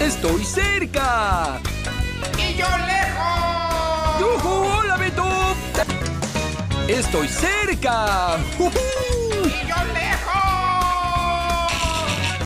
¡Estoy cerca! ¡Y yo lejos! ¡Yujú! ¡Hola, Beto! ¡Estoy cerca! ¡Jujú! ¡Y yo lejos!